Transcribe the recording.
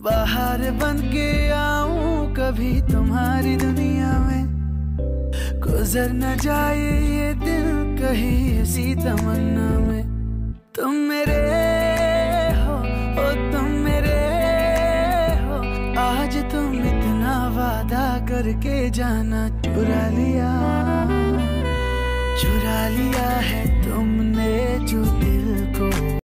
बाहर बन के आऊं कभी तुम्हारी दुनिया में, गुजर न जाए ये दिन कहीं ऐसी तमन्ना में। तुम मेरे हो, ओ तुम मेरे हो, आज तुम इतना वादा करके जाना चुरा लिया है तुमने जो दिल को।